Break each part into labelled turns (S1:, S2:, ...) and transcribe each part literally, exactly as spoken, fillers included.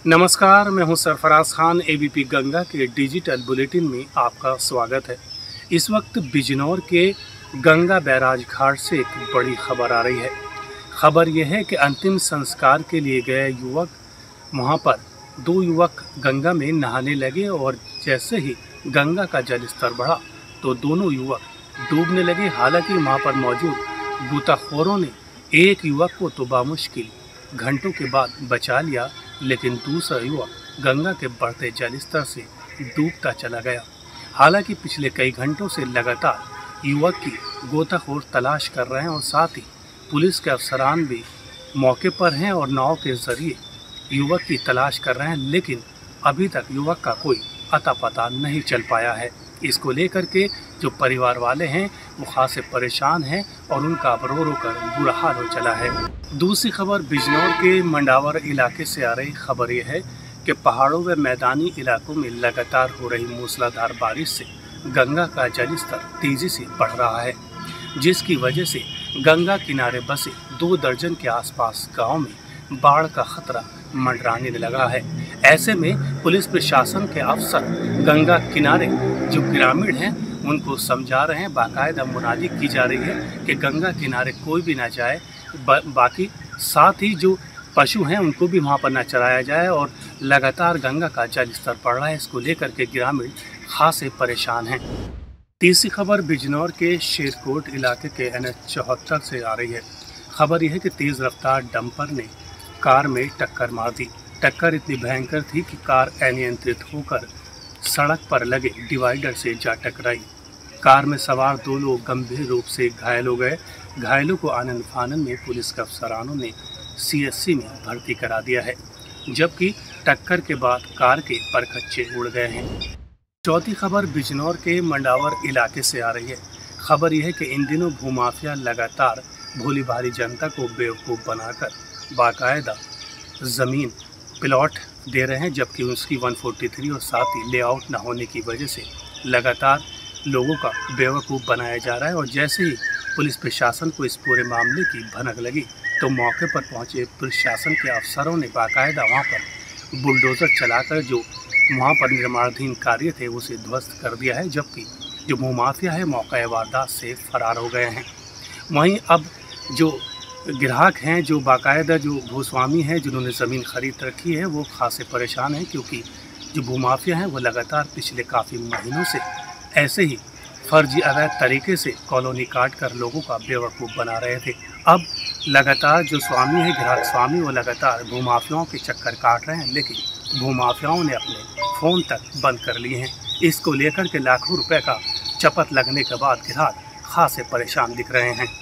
S1: नमस्कार, मैं हूं सरफराज खान। एबीपी गंगा के डिजिटल बुलेटिन में आपका स्वागत है। इस वक्त बिजनौर के गंगा बैराज घाट से एक बड़ी खबर आ रही है। खबर यह है कि अंतिम संस्कार के लिए गए युवक वहां पर दो युवक गंगा में नहाने लगे और जैसे ही गंगा का जल स्तर बढ़ा तो दोनों युवक डूबने लगे। हालांकि वहां पर मौजूद गोताखोरों ने एक युवक को तो बामुश्किल घंटों के बाद बचा लिया, लेकिन दूसरा युवक गंगा के बढ़ते जल स्तर से डूबता चला गया। हालांकि पिछले कई घंटों से लगातार युवक की गोताखोर तलाश कर रहे हैं और साथ ही पुलिस के अफसरान भी मौके पर हैं और नाव के जरिए युवक की तलाश कर रहे हैं, लेकिन अभी तक युवक का कोई अता पता नहीं चल पाया है। इसको लेकर के जो परिवार वाले हैं वो खासे परेशान हैं और उनका अब रो रो कर बुरा हाल हो चला है। दूसरी खबर बिजनौर के मंडावर इलाके से आ रही खबर यह है कि पहाड़ों व मैदानी इलाकों में लगातार हो रही मूसलाधार बारिश से गंगा का जल स्तर तेजी से बढ़ रहा है, जिसकी वजह से गंगा किनारे बसे दो दर्जन के आसपास गाँव में बाढ़ का खतरा मंडराने लगा है। ऐसे में पुलिस प्रशासन के अफसर गंगा किनारे जो ग्रामीण हैं उनको समझा रहे हैं, बाकायदा मुनादी की जा रही है कि गंगा किनारे कोई भी ना जाए। बा, बाकी साथ ही जो पशु हैं उनको भी वहाँ पर ना चराया जाए और लगातार गंगा का जल स्तर बढ़ रहा है। इसको लेकर के ग्रामीण खासे परेशान हैं। तीसरी खबर बिजनौर के शेरकोट इलाके के एन एच चौहत्तर से आ रही है। खबर यह है कि तेज़ रफ्तार डंपर ने कार में टक्कर मार दी। टक्कर इतनी भयंकर थी कि कार अनियंत्रित होकर सड़क पर लगे डिवाइडर से जा टकराई। कार में सवार दो लोग गंभीर रूप से घायल हो गए। घायलों को आनन फानन में पुलिस के अफसरानों ने सी एस सी में भर्ती करा दिया है, जबकि टक्कर के बाद कार के परखच्चे उड़ गए हैं। चौथी खबर बिजनौर के मंडावर इलाके से आ रही है। खबर यह है कि इन दिनों भूमाफिया लगातार भोली भाली जनता को बेवकूफ़ बनाकर बाकायदा ज़मीन प्लॉट दे रहे हैं, जबकि उसकी एक सौ तैंतालीस और साथ ही लेआउट न होने की वजह से लगातार लोगों का बेवकूफ़ बनाया जा रहा है। और जैसे ही पुलिस प्रशासन को इस पूरे मामले की भनक लगी तो मौके पर पहुंचे प्रशासन के अफसरों ने बाकायदा वहां पर बुलडोज़र चलाकर जो वहां पर निर्माणाधीन कार्य थे उसे ध्वस्त कर दिया है, जबकि जो भूमाफिया है मौका वारदात से फरार हो गए हैं। वहीं अब जो ग्राहक हैं, जो बाकायदा जो भूस्वामी हैं जिन्होंने ज़मीन खरीद रखी है, वो खासे परेशान हैं, क्योंकि जो भूमाफिया हैं वो लगातार पिछले काफ़ी महीनों से ऐसे ही फर्जी अवैध तरीके से कॉलोनी काट कर लोगों का बेवकूफ़ बना रहे थे। अब लगातार जो स्वामी है, ग्राहक स्वामी, वो लगातार भूमाफियाओं के चक्कर काट रहे हैं, लेकिन भूमाफियाओं ने अपने फ़ोन तक बंद कर लिए हैं। इसको लेकर के लाखों रुपए का चपत लगने के बाद ग्राहक खासे परेशान दिख रहे हैं।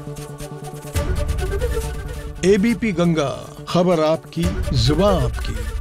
S2: एबीपी गंगा, खबर आपकी, जुबान आपकी।